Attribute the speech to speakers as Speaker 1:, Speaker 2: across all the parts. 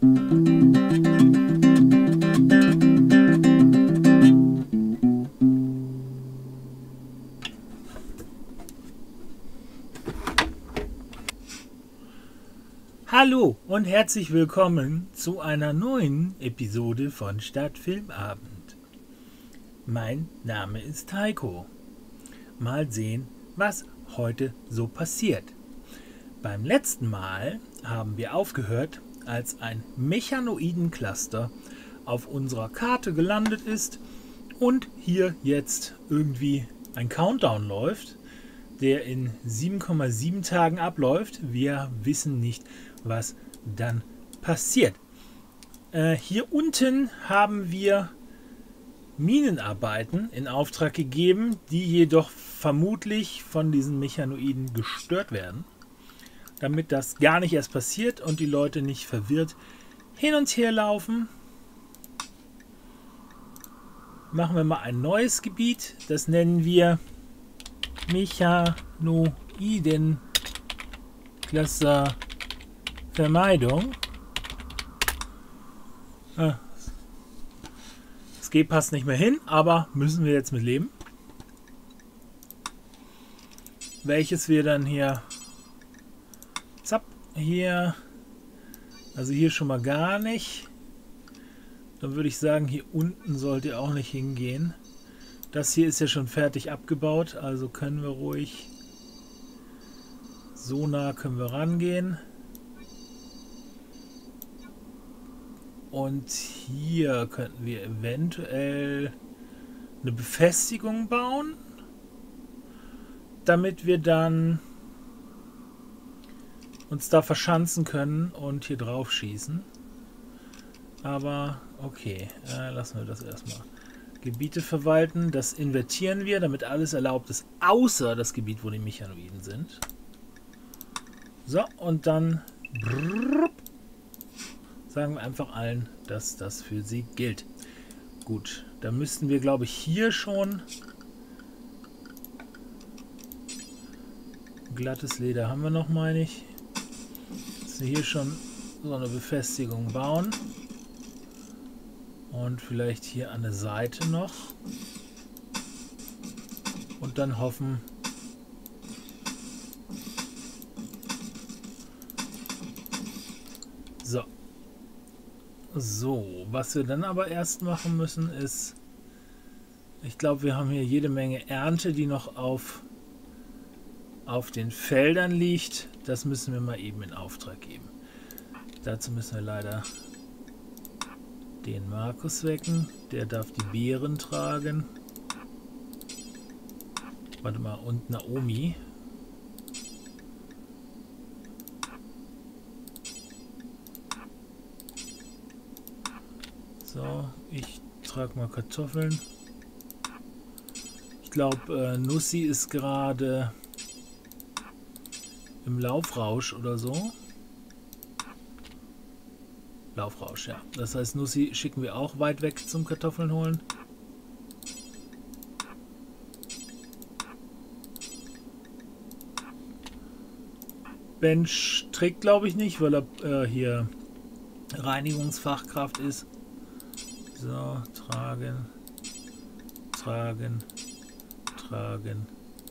Speaker 1: Hallo und herzlich willkommen zu einer neuen Episode von Stadtfilmabend. Mein Name ist Heiko. Mal sehen, was heute so passiert. Beim letzten Mal haben wir aufgehört, als ein Mechanoiden-Cluster auf unserer Karte gelandet ist und hier jetzt irgendwie ein Countdown läuft, der in 7,7 Tagen abläuft. Wir wissen nicht, was dann passiert. Hier unten haben wir Minenarbeiten in Auftrag gegeben, die jedoch vermutlich von diesen Mechanoiden gestört werden, damit das gar nicht erst passiert und die Leute nicht verwirrt hin und her laufen. Machen wir mal ein neues Gebiet, das nennen wir Mechanoiden Cluster Vermeidung. Das G passt nicht mehr hin, aber müssen wir jetzt mit leben. Welches wir dann hier, zapp, hier, also hier schon mal gar nicht. Dann würde ich sagen, hier unten sollt ihr auch nicht hingehen. Das hier ist ja schon fertig abgebaut, also können wir ruhig, so nah können wir rangehen. Und hier könnten wir eventuell eine Befestigung bauen, damit wir dann uns da verschanzen können und hier drauf schießen. Aber okay, lassen wir das erstmal. Gebiete verwalten, das invertieren wir, damit alles erlaubt ist, außer das Gebiet, wo die Mechanoiden sind. So, und dann sagen wir einfach allen, dass das für sie gilt. Gut, da müssten wir, glaube ich, hier schon glattes Leder haben wir noch, meine ich. Dass wir hier schon so eine Befestigung bauen. Und vielleicht hier an der Seite noch. Und dann hoffen, so, was wir dann aber erst machen müssen ist, ich glaube, wir haben hier jede Menge Ernte, die noch auf den Feldern liegt. Das müssen wir mal eben in Auftrag geben. Dazu müssen wir leider den Markus wecken. Der darf die Beeren tragen. Warte mal, und Naomi. So, ich trage mal Kartoffeln. Ich glaube, Nussi ist gerade im Laufrausch oder so. Laufrausch, ja. Das heißt, Nussi schicken wir auch weit weg zum Kartoffeln holen. Bench trägt, glaube ich, nicht, weil er hier Reinigungsfachkraft ist. So, tragen, tragen, tragen,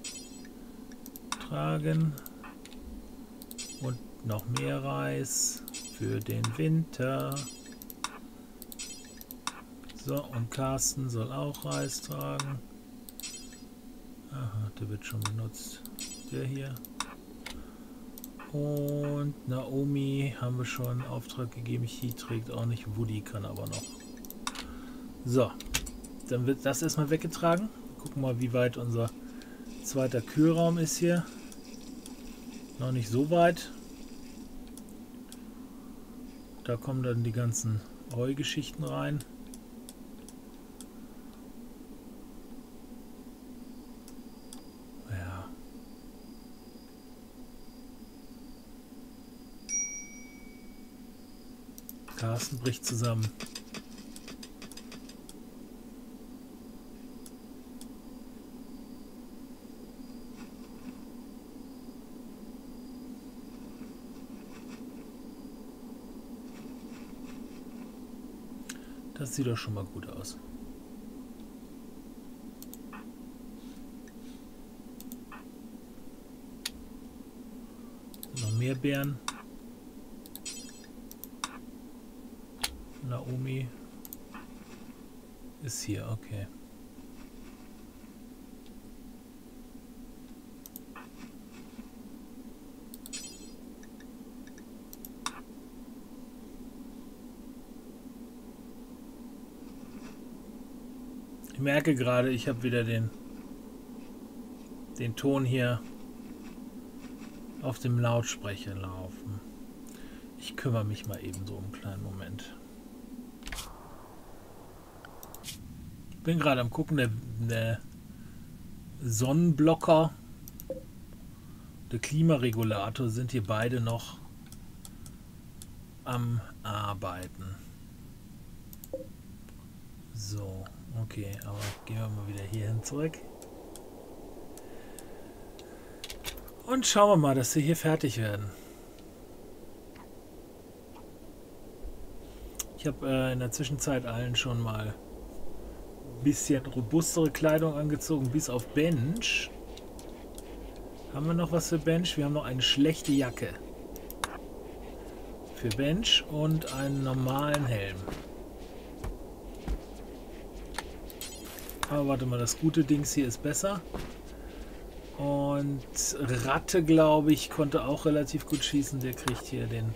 Speaker 1: tragen. Und noch mehr Reis für den Winter. So, und Carsten soll auch Reis tragen. Aha, der wird schon benutzt. Der hier. Und Naomi haben wir schon in Auftrag gegeben. Chi trägt auch nicht. Woody kann aber noch. So, dann wird das erstmal weggetragen. Gucken mal, wie weit unser zweiter Kühlraum ist hier. Noch nicht so weit. Da kommen dann die ganzen Heugeschichten rein. Ja. Carsten bricht zusammen. Das sieht doch schon mal gut aus. Noch mehr Beeren. Naomi ist hier, okay. Ich merke gerade, ich habe wieder den Ton hier auf dem Lautsprecher laufen. Ich kümmere mich mal eben so einen kleinen Moment. Ich bin gerade am gucken, der Sonnenblocker, der Klimaregulator sind hier beide noch am Arbeiten. So, okay, aber gehen wir mal wieder hier hin zurück. Und schauen wir mal, dass wir hier fertig werden. Ich habe in der Zwischenzeit allen schon mal ein bisschen robustere Kleidung angezogen, bis auf Bench. Haben wir noch was für Bench? Wir haben noch eine schlechte Jacke für Bench und einen normalen Helm. Aber warte mal, das gute Dings hier ist besser. Und Ratte, glaube ich, konnte auch relativ gut schießen. Der kriegt hier den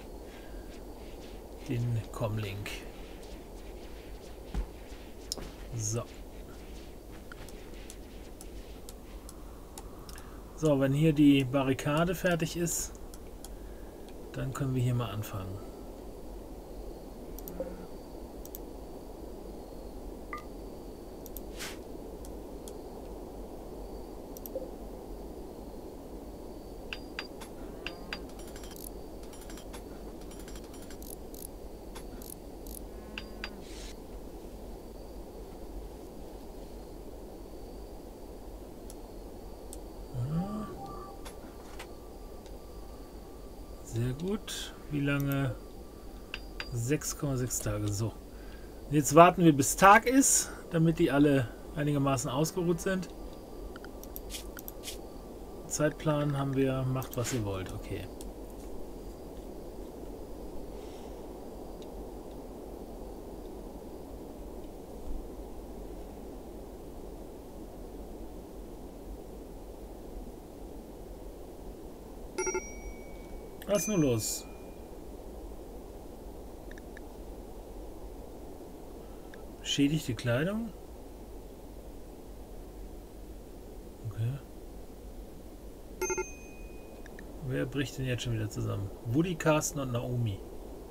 Speaker 1: Comlink. So. So, wenn hier die Barrikade fertig ist, dann können wir hier mal anfangen. Sehr gut. Wie lange? 6,6 Tage. So. Jetzt warten wir, bis Tag ist, damit die alle einigermaßen ausgeruht sind. Zeitplan haben wir. Macht, was ihr wollt. Okay. Was ist nun los? Beschädigte Kleidung? Okay. Wer bricht denn jetzt schon wieder zusammen? Woody, Carsten und Naomi.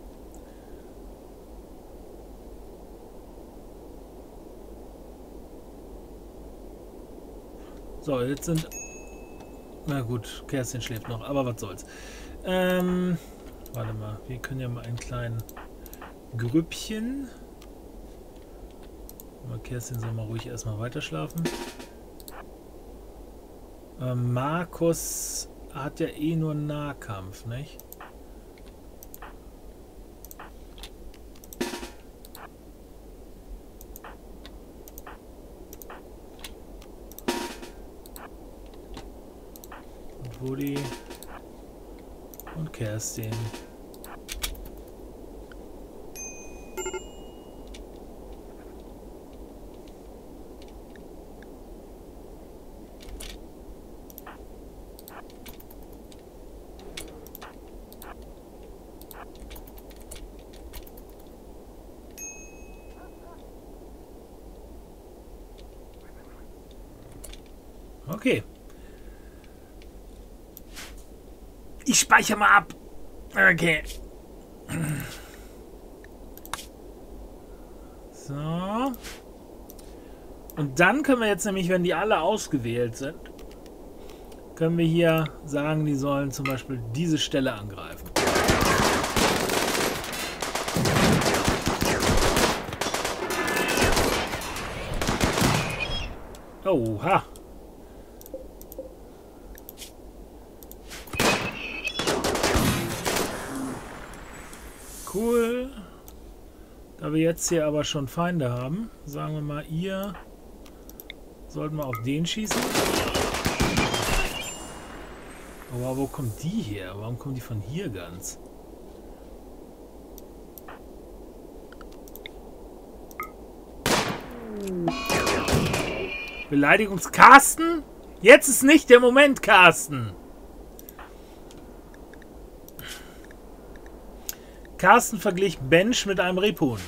Speaker 1: So, jetzt sind... Na gut, Kerstin schläft noch, aber was soll's. Warte mal, wir können ja mal einen kleinen Grüppchen. Mal Kerstin soll mal ruhig erstmal weiter schlafen. Markus hat ja eh nur Nahkampf, nicht? Und Woody und Kerstin. Okay. Ich speichere mal ab. Okay. So. Und dann können wir jetzt nämlich, wenn die alle ausgewählt sind, können wir hier sagen, die sollen zum Beispiel diese Stelle angreifen. Oha. Cool. Da wir jetzt hier aber schon Feinde haben, sagen wir mal, ihr sollten wir auf den schießen. Aber wo kommt die her? Warum kommt die von hier ganz? Beleidigungs-Carsten? Jetzt ist nicht der Moment, Carsten. Carsten verglich Bench mit einem Rebhuhn.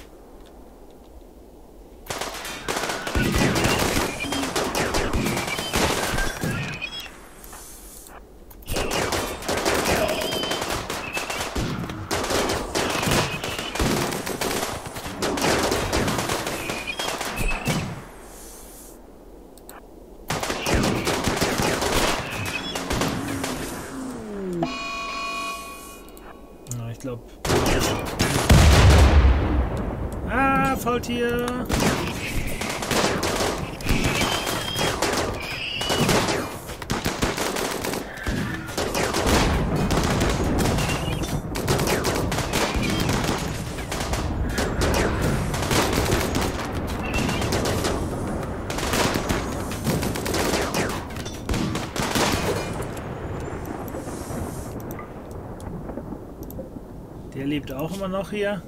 Speaker 1: Na, ich glaube... Ah, Faultier! Der lebt auch immer noch hier.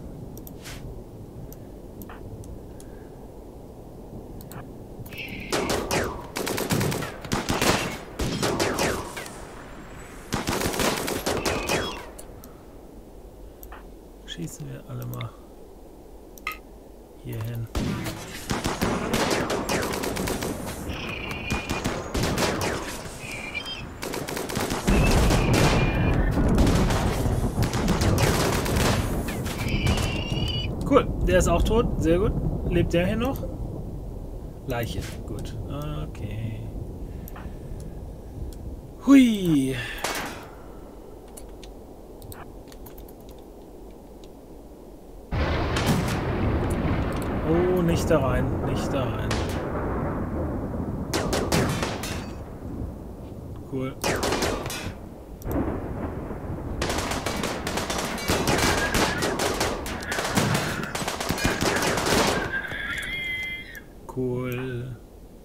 Speaker 1: Schießen wir alle mal hier hin. Cool, der ist auch tot. Sehr gut. Lebt der hier noch? Leiche. Gut. Okay. Hui. Oh, nicht da rein. Nicht da rein. Cool. Cool.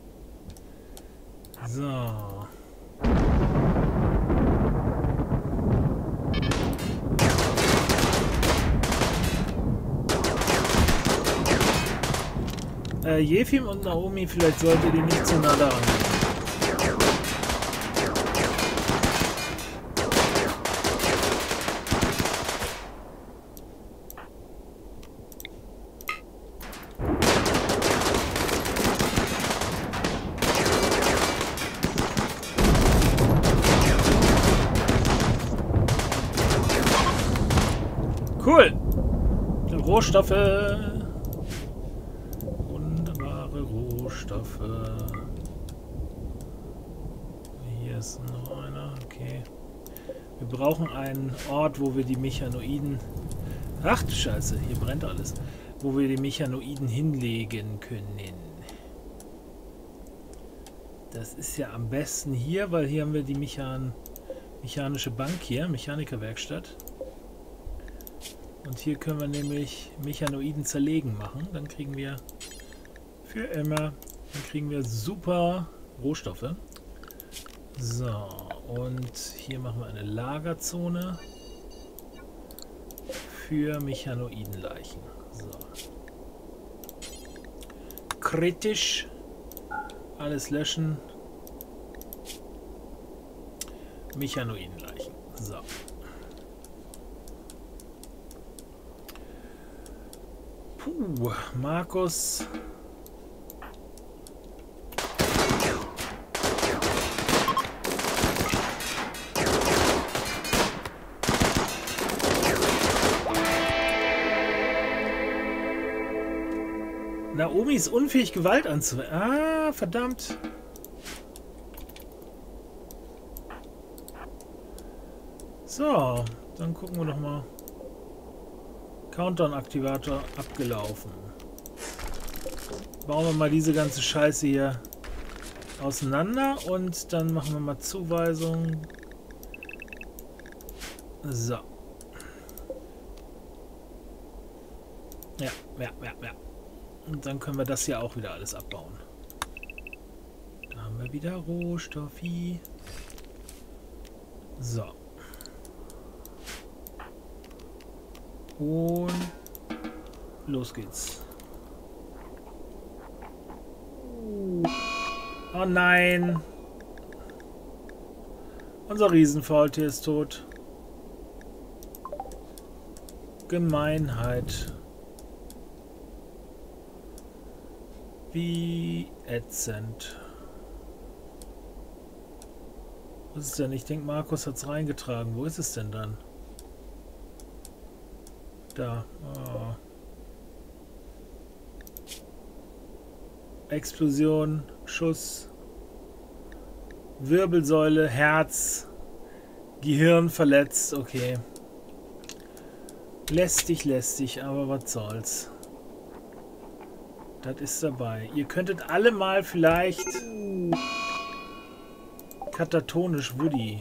Speaker 1: So. Jefim und Naomi, vielleicht solltet ihr nicht zu nah daran gehen. Cool. Rohstoffe. Wunderbare Rohstoffe. Hier ist noch einer. Okay. Wir brauchen einen Ort, wo wir die Mechanoiden... Ach du Scheiße, hier brennt alles. Wo wir die Mechanoiden hinlegen können. Das ist ja am besten hier, weil hier haben wir die mechanische Bank hier, Mechanikerwerkstatt. Und hier können wir nämlich Mechanoiden zerlegen machen. Dann kriegen wir für immer, dann kriegen wir super Rohstoffe. So, und hier machen wir eine Lagerzone für Mechanoidenleichen. So. Kritisch. Alles löschen. Mechanoidenleichen. So. Puh, Markus. Naomi ist unfähig, Gewalt anzuwenden. Ah, verdammt. So, dann gucken wir doch mal. Countdown-Aktivator abgelaufen. Bauen wir mal diese ganze Scheiße hier auseinander und dann machen wir mal Zuweisung. So. Ja, ja, ja, ja. Und dann können wir das hier auch wieder alles abbauen. Da haben wir wieder Rohstoffi. So. Und los geht's. Oh nein. Unser Riesenfaultier ist tot. Gemeinheit. Wie ätzend. Was ist denn? Ich denke, Markus hat es reingetragen. Wo ist es denn dann? Da. Oh. Explosion, Schuss, Wirbelsäule, Herz, Gehirn verletzt. Okay. Lästig, aber was soll's. Das ist dabei. Ihr könntet alle mal vielleicht katatonisch Woody.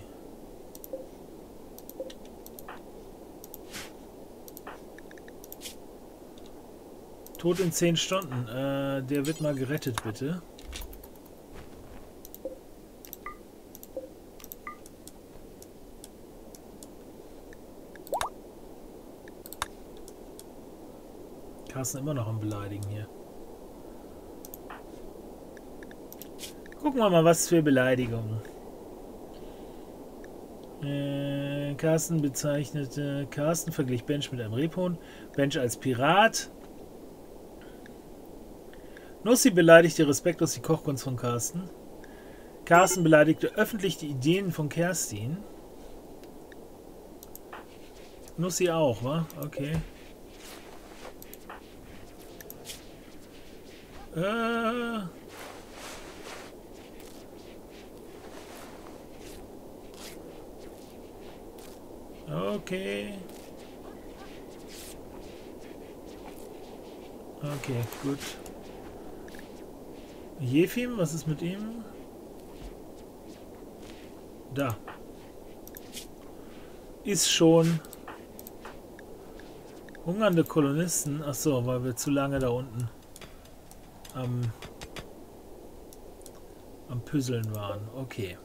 Speaker 1: Tod in 10 Stunden. Der wird mal gerettet, bitte. Carsten immer noch am Beleidigen hier. Gucken wir mal, was für Beleidigungen. Carsten bezeichnete... Carsten verglich Bench mit einem Rebhuhn. Bench als Pirat. Nussi beleidigte respektlos die Kochkunst von Carsten. Carsten beleidigte öffentlich die Ideen von Kerstin. Nussi auch, wa? Okay. Okay. Okay, gut. Jefim, was ist mit ihm? Da. Ist schon. Hungernde Kolonisten. Achso, weil wir zu lange da unten am Püsseln waren. Okay.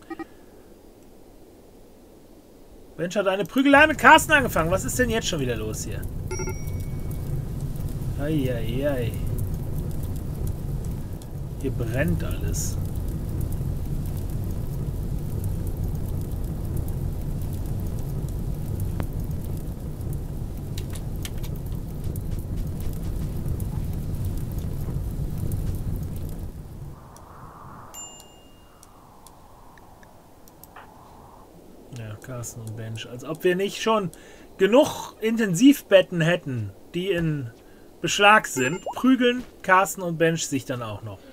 Speaker 1: Bench hat eine Prügelei mit Carsten angefangen. Was ist denn jetzt schon wieder los hier? Eieiei. Hier brennt alles. Ja, Carsten und Bench. Als ob wir nicht schon genug Intensivbetten hätten, die in Beschlag sind, prügeln Carsten und Bench sich dann auch noch.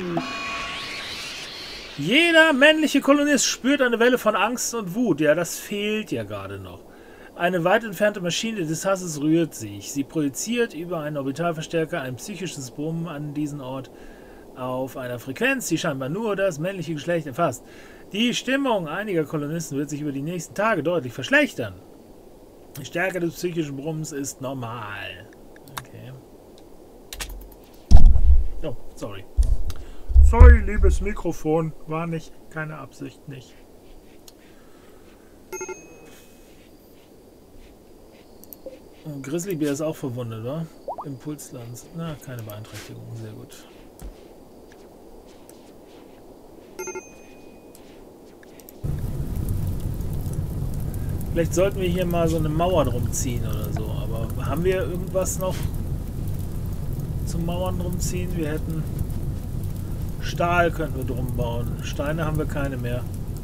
Speaker 1: Jeder männliche Kolonist spürt eine Welle von Angst und Wut. Ja, das fehlt ja gerade noch. Eine weit entfernte Maschine des Hasses rührt sich. Sie projiziert über einen Orbitalverstärker ein psychisches Brummen an diesen Ort auf einer Frequenz, die scheinbar nur das männliche Geschlecht erfasst. Die Stimmung einiger Kolonisten wird sich über die nächsten Tage deutlich verschlechtern. Die Stärke des psychischen Brummens ist normal. Okay. Oh, sorry. Sorry, liebes Mikrofon. War nicht, keine Absicht, nicht. Oh, Grizzlybär ist auch verwundet, wa? Impulslanz. Na, keine Beeinträchtigung. Sehr gut. Vielleicht sollten wir hier mal so eine Mauer drum ziehen oder so. Aber haben wir irgendwas noch zum Mauern drum ziehen? Wir hätten... Stahl könnten wir drum bauen. Steine haben wir keine mehr.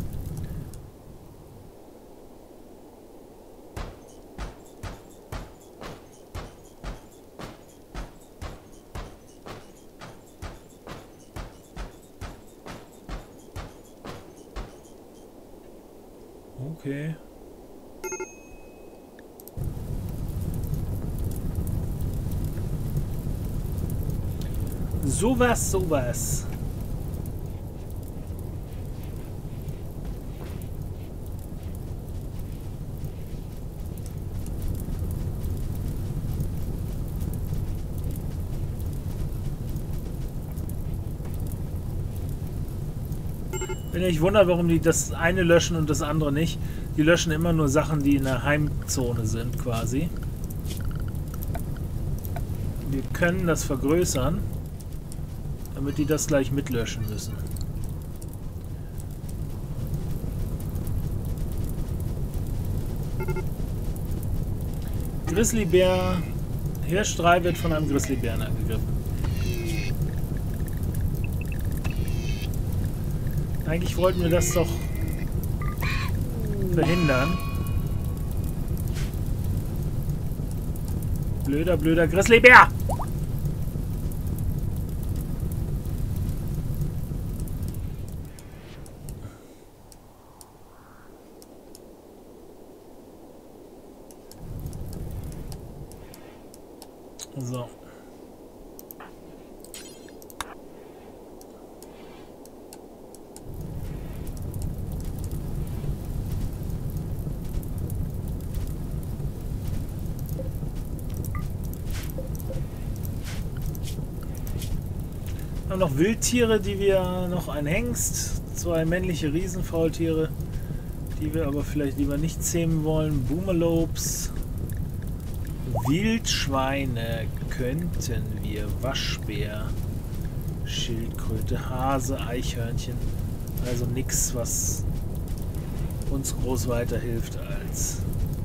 Speaker 1: Okay. Sowas. Wenn ihr euch wundert, warum die das eine löschen und das andere nicht. Die löschen immer nur Sachen, die in der Heimzone sind, quasi. Wir können das vergrößern, damit die das gleich mitlöschen müssen. Grizzlybär. Hirsch 3 wird von einem Grizzlybären angegriffen. Eigentlich wollten wir das doch verhindern. Blöder, blöder Grizzlybär! So. Wir haben noch Wildtiere, die wir noch ein Hengst, 2 männliche Riesenfaultiere, die wir aber vielleicht lieber nicht zähmen wollen. Boomalopes. Wildschweine könnten wir, Waschbär, Schildkröte, Hase, Eichhörnchen. Also nichts, was uns groß weiterhilft als...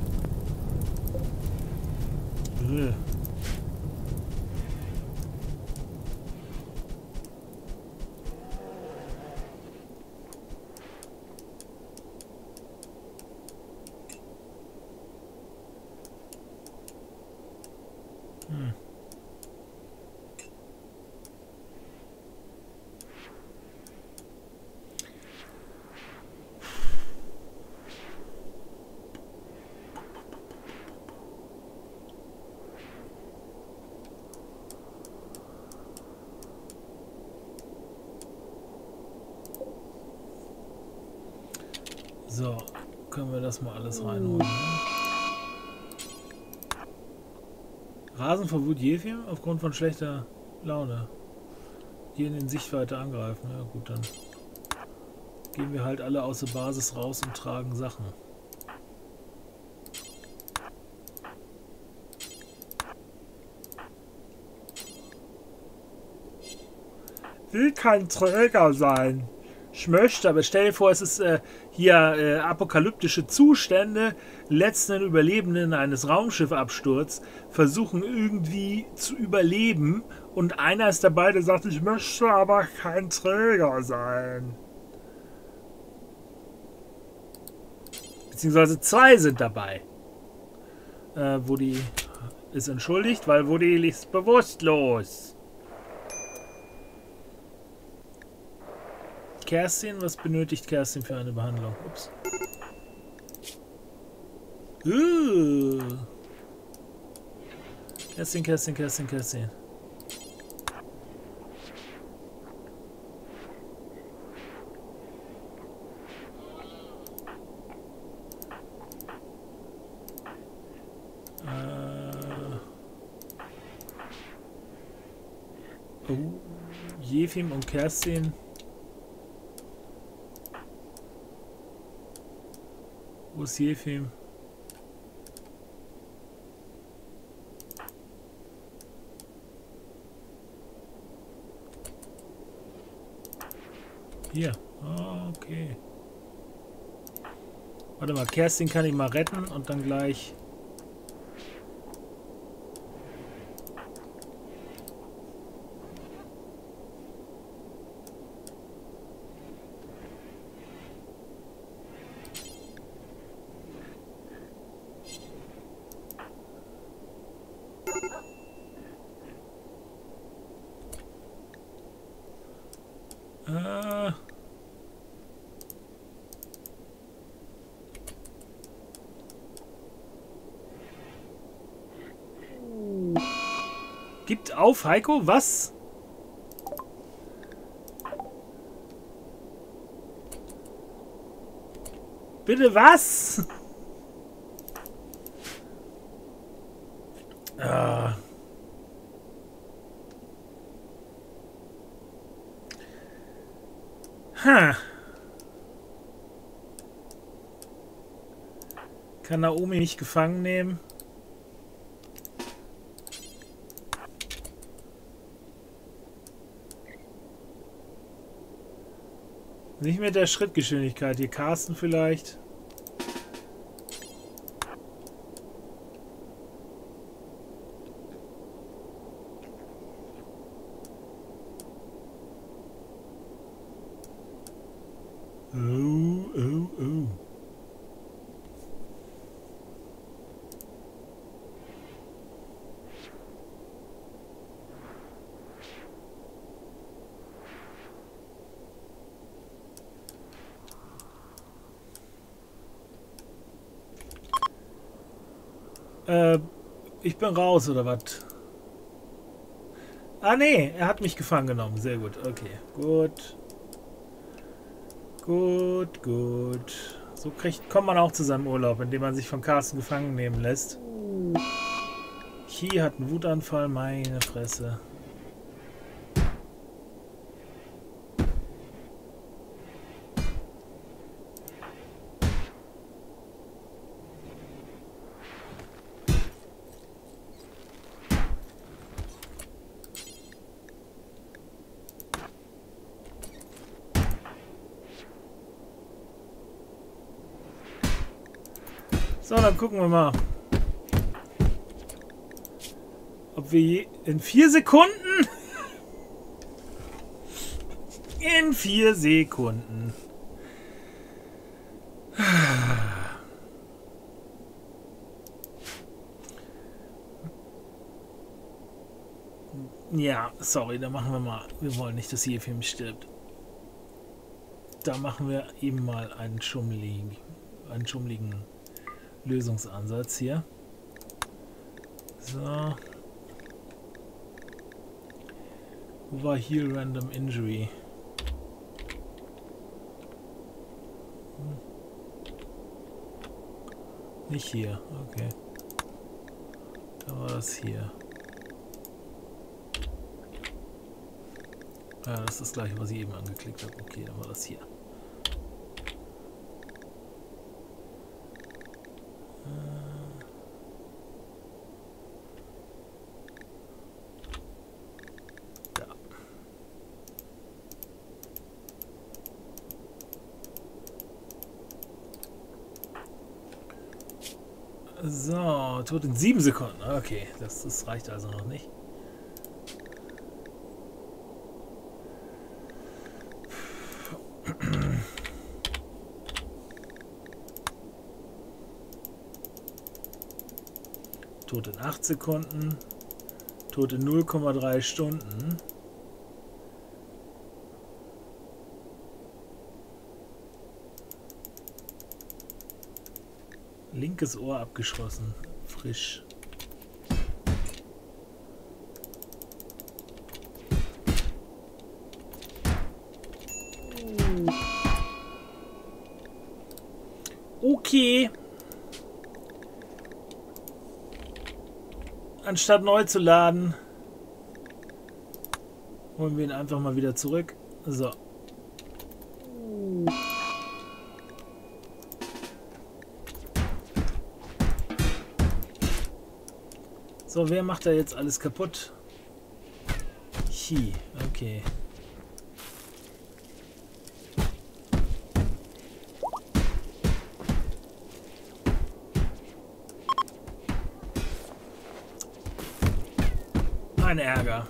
Speaker 1: So, können wir das mal alles reinholen. Rasen vor Wut Jefim aufgrund von schlechter Laune. Hier in den Sichtweite angreifen. Ja gut, dann gehen wir halt alle aus der Basis raus und tragen Sachen. Will kein Träger sein. Ich möchte, aber stell dir vor, es ist hier apokalyptische Zustände. Letzten Überlebenden eines Raumschiffabsturz versuchen irgendwie zu überleben und einer ist dabei, der sagt, ich möchte aber kein Träger sein. Beziehungsweise 2 sind dabei. Woody ist entschuldigt, weil Woody ist bewusstlos. Kerstin, was benötigt Kerstin für eine Behandlung? Ups. Kerstin, Kerstin, Kerstin, Kerstin. Oh, Jefim und Kerstin. Wo ist Jefim? Hier. Oh, okay. Warte mal, Kerstin kann ich mal retten und dann gleich... Gibt auf, Heiko? Was? Bitte was? Ah. Ha. Kann Naomi mich gefangen nehmen? Nicht mit der Schrittgeschwindigkeit. Hier Carsten vielleicht. Oh, oh, oh. Ich bin raus, oder was? Ah, nee, er hat mich gefangen genommen. Sehr gut, okay. Gut. Gut, gut. So kommt man auch zu seinem Urlaub, indem man sich von Carsten gefangen nehmen lässt. Hier hat einen Wutanfall, meine Fresse. So, dann gucken wir mal. Ob wir in 4 Sekunden? In 4 Sekunden. Ja, sorry, da machen wir mal. Wir wollen nicht, dass hier Film stirbt. Da machen wir eben mal einen schummeligen Lösungsansatz hier. So. Wo war hier Random Injury? Nicht hier, okay. Da war das hier. Ja, das ist das gleiche, was ich eben angeklickt habe. Okay, dann war das hier. So, tot in 7 Sekunden. Okay, das reicht also noch nicht. Tot in 8 Sekunden. Tot in 0,3 Stunden. Linkes Ohr abgeschossen. Frisch. Okay. Anstatt neu zu laden, holen wir ihn einfach mal wieder zurück. So. So, wer macht da jetzt alles kaputt? Hi, okay. Ein Ärger.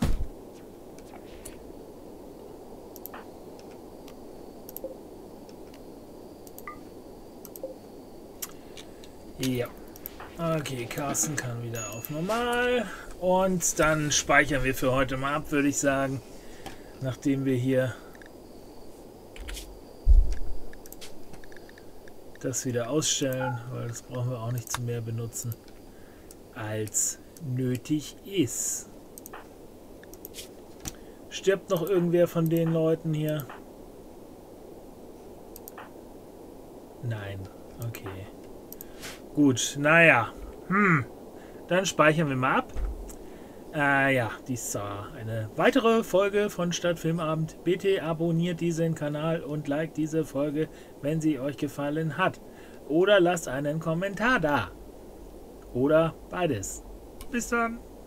Speaker 1: Ja. Okay, Carsten kann wieder auf normal. Und dann speichern wir für heute mal ab, würde ich sagen. Nachdem wir hier das wieder ausstellen, weil das brauchen wir auch nicht zu mehr benutzen, als nötig ist. Stirbt noch irgendwer von den Leuten hier? Nein. Okay. Gut, naja. Dann speichern wir mal ab. Ja, dies war eine weitere Folge von Stadtfilmabend. Bitte abonniert diesen Kanal und liked diese Folge, wenn sie euch gefallen hat. oder lasst einen Kommentar da. Oder beides. Bis dann.